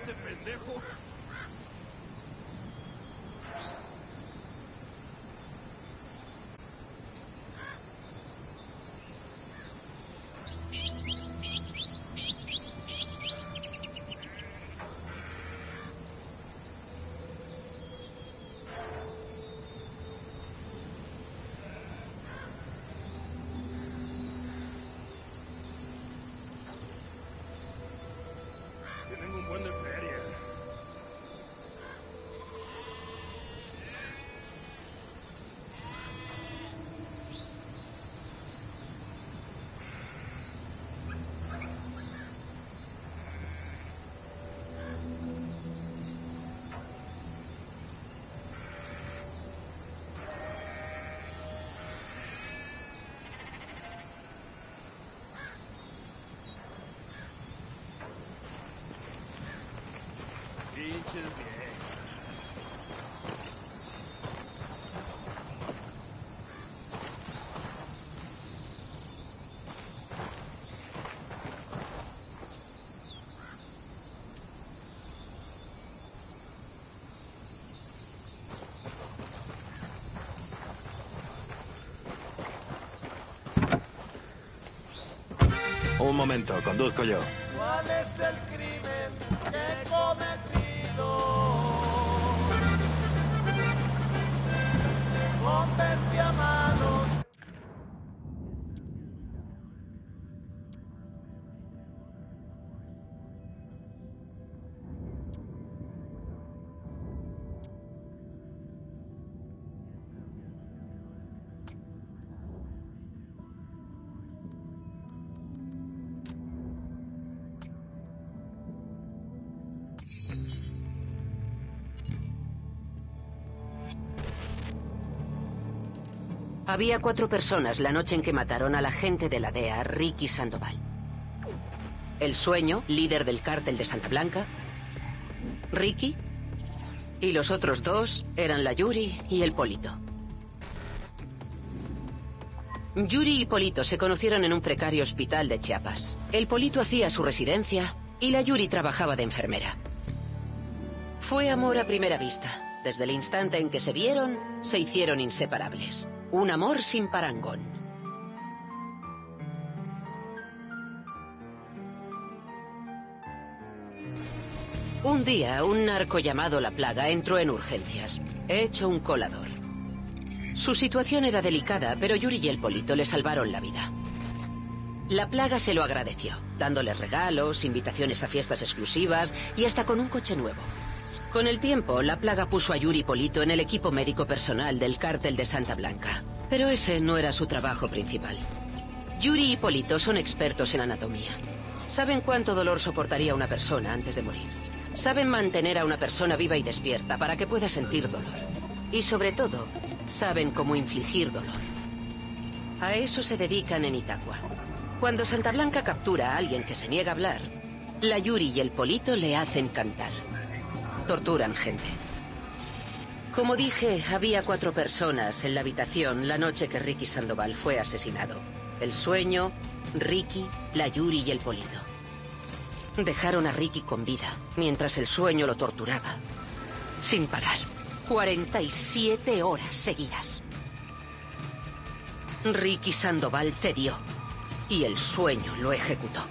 este pendejo? Tienen un buen de feria. Pinches viejas. Un momento, conduzco yo. ¿Cuál es el crimen que he cometido? Ponte a mano. Había 4 personas la noche en que mataron al agente de la DEA, Ricky Sandoval. El Sueño, líder del cártel de Santa Blanca, Ricky, y los otros 2 eran la Yuri y el Polito. Yuri y Polito se conocieron en un precario hospital de Chiapas. El Polito hacía su residencia y la Yuri trabajaba de enfermera. Fue amor a primera vista. Desde el instante en que se vieron, se hicieron inseparables. Un amor sin parangón. Un día, un narco llamado La Plaga entró en urgencias, hecho un colador. Su situación era delicada, pero Yuri y el Polito le salvaron la vida. La Plaga se lo agradeció, dándole regalos, invitaciones a fiestas exclusivas y hasta con un coche nuevo. Con el tiempo, La Plaga puso a Yuri y Polito en el equipo médico personal del cártel de Santa Blanca. Pero ese no era su trabajo principal. Yuri y Polito son expertos en anatomía. Saben cuánto dolor soportaría una persona antes de morir. Saben mantener a una persona viva y despierta para que pueda sentir dolor. Y sobre todo, saben cómo infligir dolor. A eso se dedican en Itacua. Cuando Santa Blanca captura a alguien que se niega a hablar, la Yuri y el Polito le hacen cantar. Torturan gente. Como dije, había 4 personas en la habitación la noche que Ricky Sandoval fue asesinado. El Sueño, Ricky, la Yuri y el Polito. Dejaron a Ricky con vida, mientras el Sueño lo torturaba. Sin parar. 47 horas seguidas. Ricky Sandoval cedió y el Sueño lo ejecutó.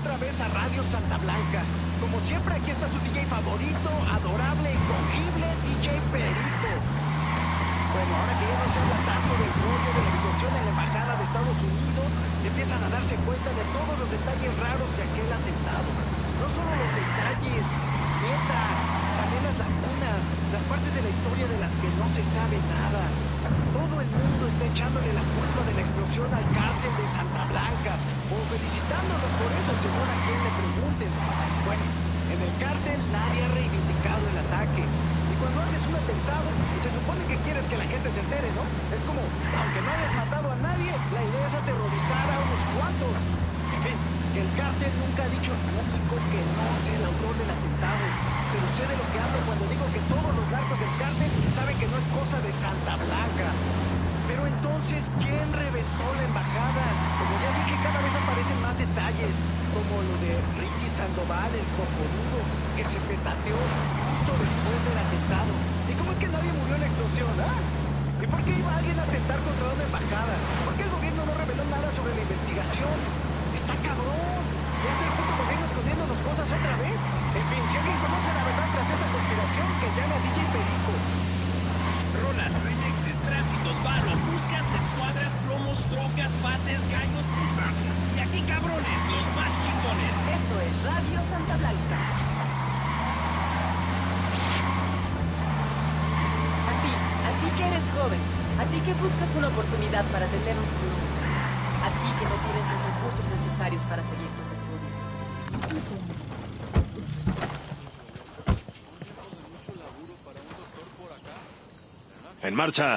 otra vez a Radio Santa Blanca. Como siempre, aquí está su DJ favorito, adorable, incogible, DJ Perico. Bueno, ahora que ya no se habla tanto del rollo de la explosión en la embajada de Estados Unidos, empiezan a darse cuenta de todos los detalles raros de aquel atentado. No solo los detalles, neta, también las lagunas, las partes de la historia de las que no se sabe nada. Todo el mundo está echándole la culpa de la explosión al cártel de Santa Blanca, o felicitándolos por eso, según a quien le pregunten. Bueno, en el cártel nadie ha reivindicado el ataque. Y cuando haces un atentado, se supone que quieres que la gente se entere, ¿no? Es como, aunque no hayas matado a nadie, la idea es aterrorizar a unos cuantos. En fin, el cártel nunca ha dicho en público que no sea el autor del atentado. Pero sé de lo que hablo cuando digo que todos los narcos del cártel saben que no es cosa de Santa Blanca. Pero entonces, ¿quién reventó la embajada? Como ya dije, cada vez aparecen más detalles, como lo de Ricky Sandoval, el cojonudo, que se petateó justo después del atentado. ¿Y cómo es que nadie murió en la explosión, ah? ¿Y por qué iba alguien a atentar contra una embajada? ¿Por qué el gobierno no reveló nada sobre la investigación? ¡Está cabrón! ¿Ya está el puto gobierno escondiéndonos cosas otra vez? En fin, si alguien conoce la verdad tras esta conspiración, que llame a DJ Perico. Rolas, remixes, tránsitos, varo, buscas, escuadras, promos, drogas, bases, gallos, putazos. Y aquí, cabrones, los más chingones. Esto es Radio Santa Blanca. A ti que eres joven, a ti que buscas una oportunidad para tener un futuro, a ti que no tienes los recursos necesarios para seguir tus estudios. ¡En marcha!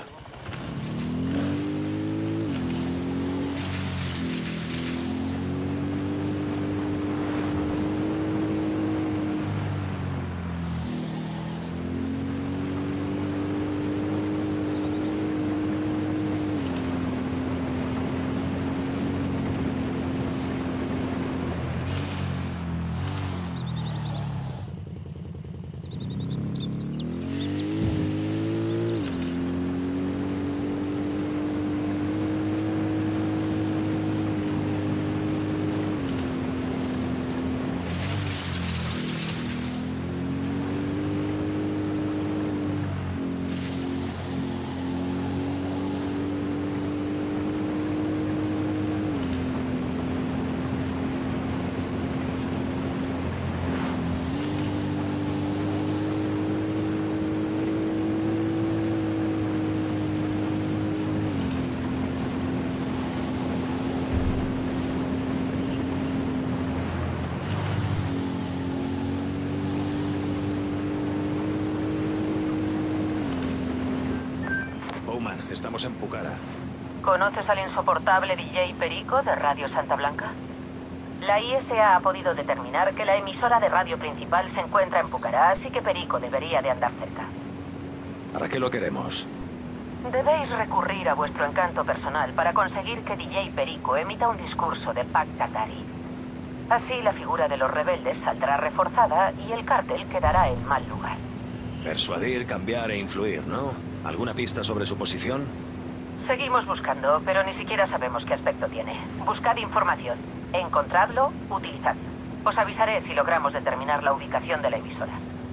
Bowman, estamos en Pucara. ¿Conoces al insoportable DJ Perico de Radio Santa Blanca? La ISA ha podido determinar que la emisora de radio principal se encuentra en Pucará, así que Perico debería de andar cerca. ¿Para qué lo queremos? Debéis recurrir a vuestro encanto personal para conseguir que DJ Perico emita un discurso de Pac Katari. Así la figura de los rebeldes saldrá reforzada y el cártel quedará en mal lugar. Persuadir, cambiar e influir, ¿no? ¿Alguna pista sobre su posición? Seguimos buscando, pero ni siquiera sabemos qué aspecto tiene. Buscad información. Encontradlo, utilizadlo. Os avisaré si logramos determinar la ubicación de la emisora.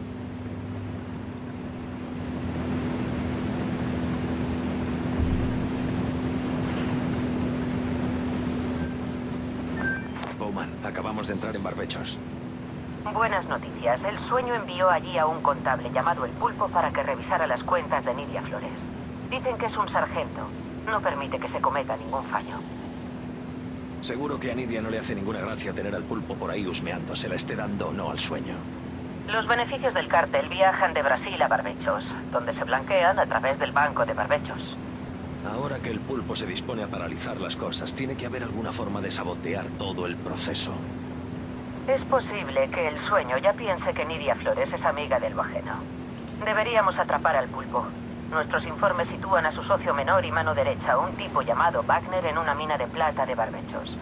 Bowman, acabamos de entrar en Barbechos. Buenas noticias. El Sueño envió allí a un contable llamado El Pulpo para que revisara las cuentas de Nidia Flores. Dicen que es un sargento. No permite que se cometa ningún fallo. Seguro que a Nidia no le hace ninguna gracia tener al Pulpo por ahí husmeando, se la esté dando o no al Sueño. Los beneficios del cártel viajan de Brasil a Barbechos, donde se blanquean a través del Banco de Barbechos. Ahora que el Pulpo se dispone a paralizar las cosas, tiene que haber alguna forma de sabotear todo el proceso. Es posible que el Sueño ya piense que Nidia Flores es amiga del ajeno. Deberíamos atrapar al Pulpo. Nuestros informes sitúan a su socio menor y mano derecha, un tipo llamado Wagner, en una mina de plata de Barbechos.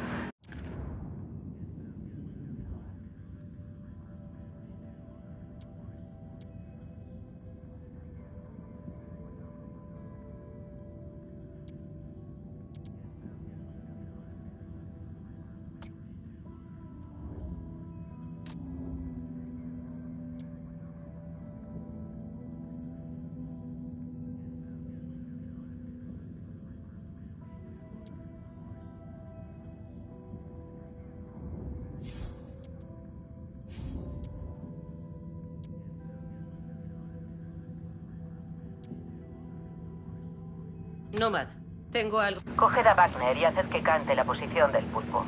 Nomad, tengo algo. Coged a Wagner y haced que cante la posición del pulpo.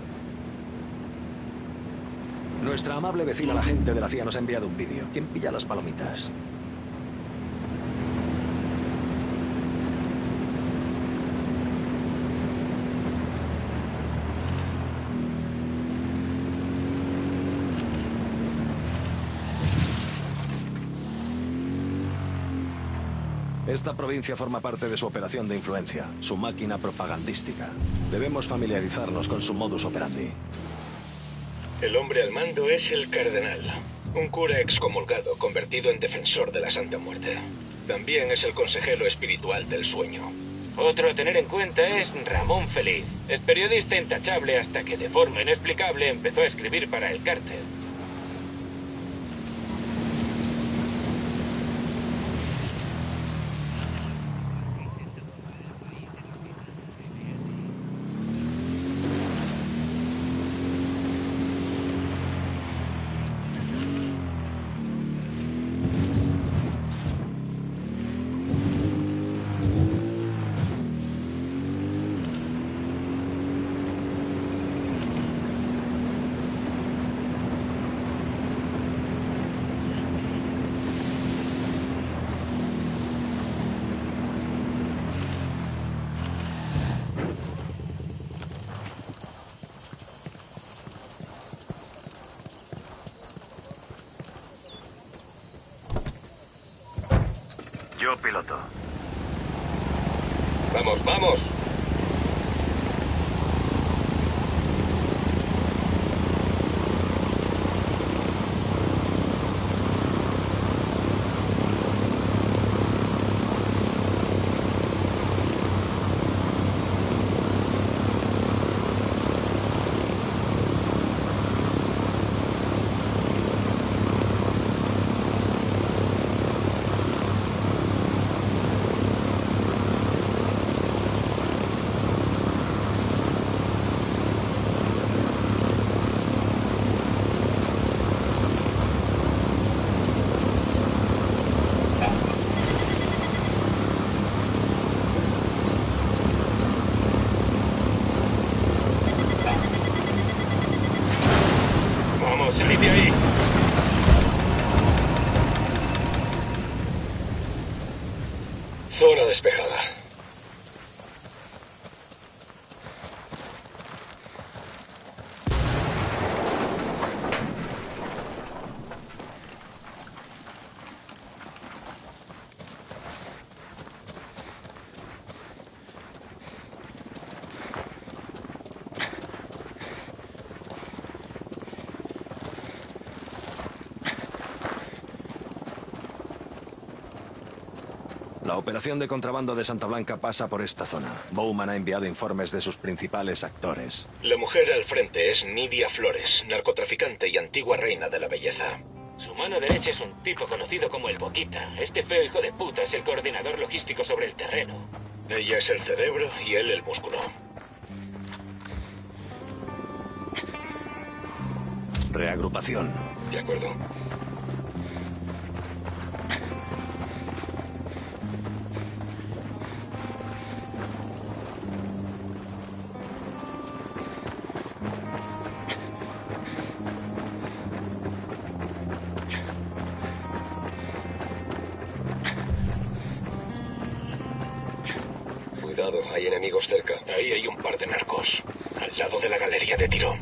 Nuestra amable vecina, la gente de la CIA, nos ha enviado un vídeo. ¿Quién pilla las palomitas? Esta provincia forma parte de su operación de influencia, su máquina propagandística. Debemos familiarizarnos con su modus operandi. El hombre al mando es el cardenal, un cura excomulgado convertido en defensor de la Santa Muerte. También es el consejero espiritual del sueño. Otro a tener en cuenta es Ramón Feliz. Es periodista intachable hasta que de forma inexplicable empezó a escribir para el cártel. Yo piloto. ¡Vamos, vamos! ¡Salid de ahí! Zona despejada. La operación de contrabando de Santa Blanca pasa por esta zona. Bowman ha enviado informes de sus principales actores. La mujer al frente es Nidia Flores, narcotraficante y antigua reina de la belleza. Su mano derecha es un tipo conocido como el Boquita. Este feo hijo de puta es el coordinador logístico sobre el terreno. Ella es el cerebro y él el músculo. Reagrupación. De acuerdo. Cuidado, hay enemigos cerca. Ahí hay un par de narcos. Al lado de la galería de tiro.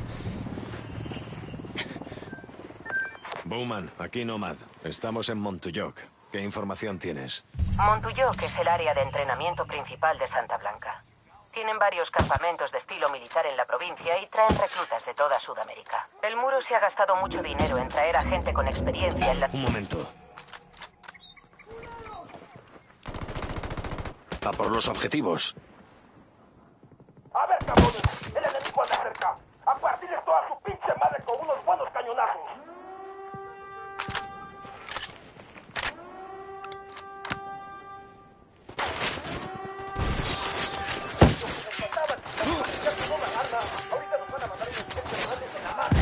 Bowman, aquí Nomad. Estamos en Montulloc. ¿Qué información tienes? Montulloc es el área de entrenamiento principal de Santa Blanca. Tienen varios campamentos de estilo militar en la provincia y traen reclutas de toda Sudamérica. El muro se ha gastado mucho dinero en traer a gente con experiencia en la... Un momento. A por los objetivos. A ver, cabrones, el enemigo anda cerca. A partir de toda su pinche madre con unos buenos cañonazos. Ahorita nos van a mandar unos pinches madres en la madre.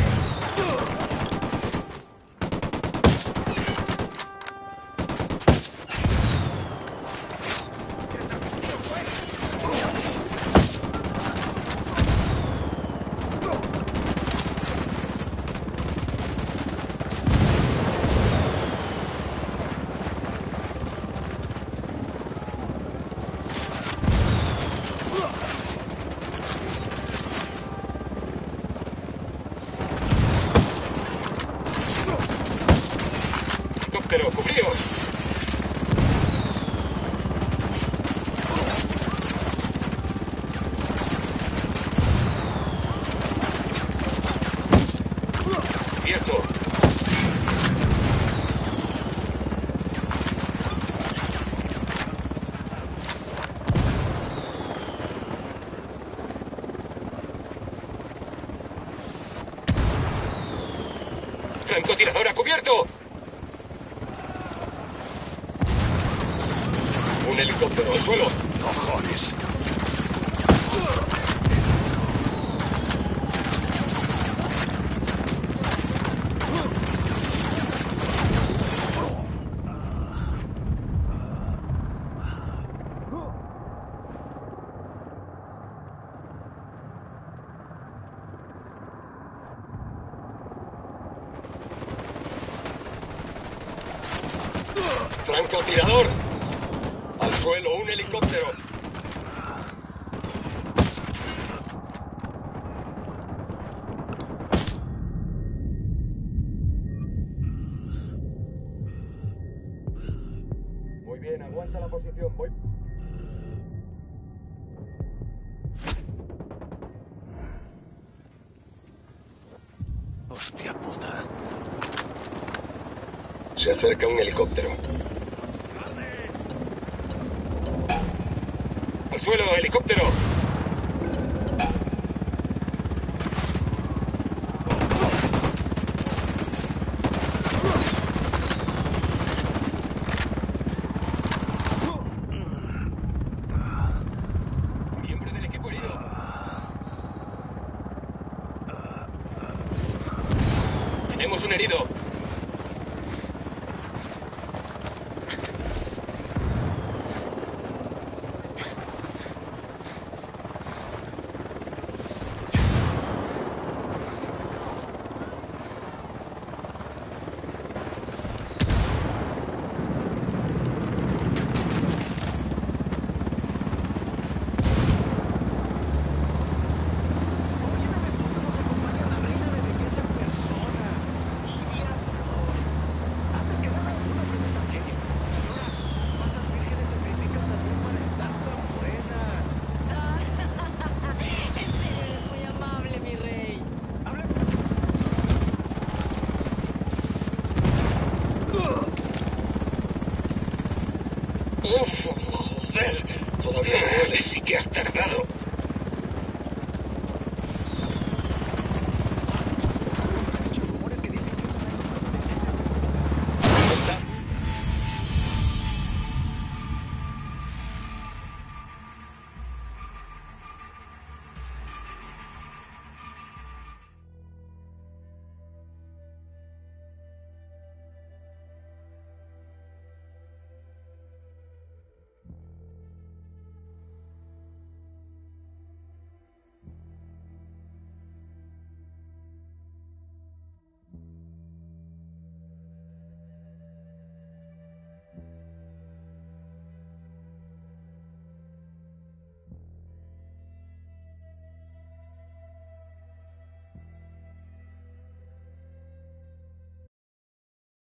¡Francotirador a cubierto! Un helicóptero al suelo. ¡Cojones! ¡Francotirador! ¡Al suelo, un helicóptero! Muy bien, aguanta la posición, voy... Hostia puta. Se acerca un helicóptero. ¡Al suelo, helicóptero! Miembro del equipo herido. Tenemos un herido. Uf, joder, todavía me duele, sí que has tardado.